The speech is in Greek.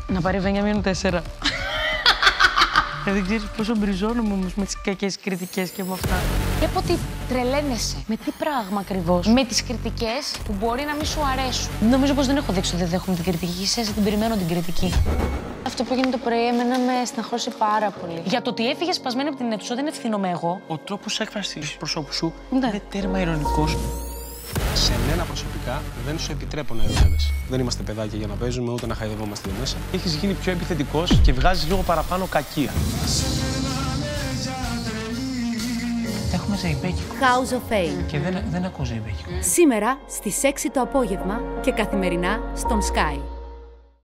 Να πάρει Βένια -4. Δεν ξέρεις πόσο μπριζώνομαι όμως με τις κακές κριτικές και με αυτά. Βλέπω ότι τρελαίνεσαι. Με τι πράγμα ακριβώς? Με τις κριτικές που μπορεί να μην σου αρέσουν. Νομίζω πως δεν έχω δείξει ότι δεν δέχομαι την κριτική. Εσύ την περιμένω την κριτική. Αυτό που έγινε το πρωί εμένα με στεναχώρησε πάρα πολύ. Για το ότι έφυγε σπασμένη από την αίθουσα δεν ευθύνομαι εγώ. Ο τρόπος έκφρασης του προσώπου σου είναι τέρμα ειρωνικός. Σε μένα προσωπικά δεν σου επιτρέπω να ειρωνεύεσαι. Δεν είμαστε παιδάκια για να παίζουμε ούτε να χαϊδευόμαστε εδώ μέσα. Έχεις γίνει πιο επιθετικός και βγάζεις λίγο παραπάνω κακία. Έχουμε ζεϊμπέκικο. House of Fame. Και δεν ακούω ζεϊμπέκικο. Σήμερα στις 6 το απόγευμα και καθημερινά στον Sky.